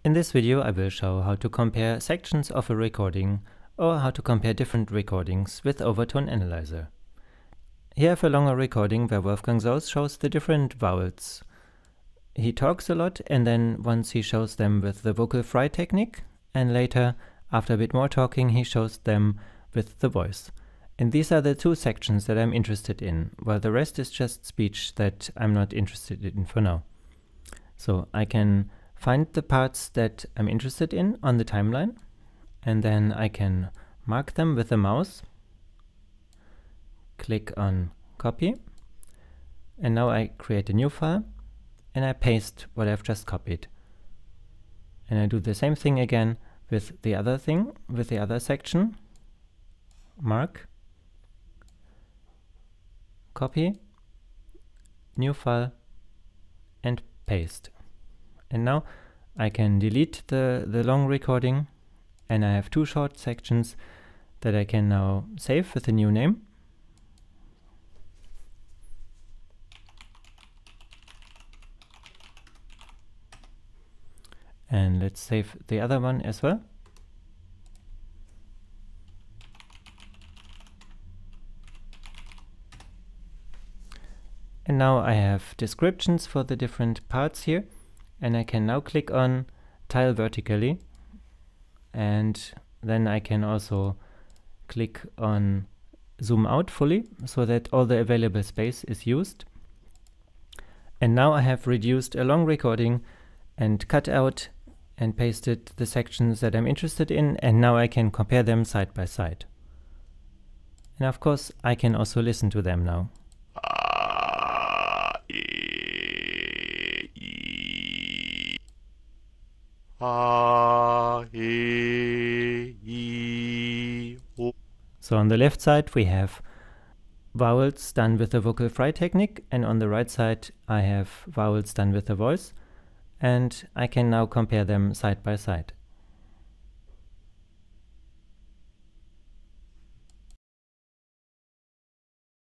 In this video I will show how to compare sections of a recording or how to compare different recordings with Overtone Analyzer. Here I have a longer recording where Wolfgang Soos shows the different vowels. He talks a lot and then once he shows them with the vocal fry technique, and later, after a bit more talking, he shows them with the voice. And these are the two sections that I'm interested in, while the rest is just speech that I'm not interested in for now. So I can find the parts that I'm interested in on the timeline, and then I can mark them with the mouse, click on copy, and now I create a new file and I paste what I've just copied. And I do the same thing again with the other thing, with the other section, mark, copy, new file, and paste. And now I can delete the long recording, and I have two short sections that I can now save with a new name. And let's save the other one as well. And now I have descriptions for the different parts here, and I can now click on tile vertically, and then I can also click on zoom out fully so that all the available space is used. And now I have reduced a long recording and cut out and pasted the sections that I'm interested in, and now I can compare them side by side. And of course I can also listen to them now. So on the left side we have vowels done with the vocal fry technique, and on the right side I have vowels done with the voice, and I can now compare them side by side.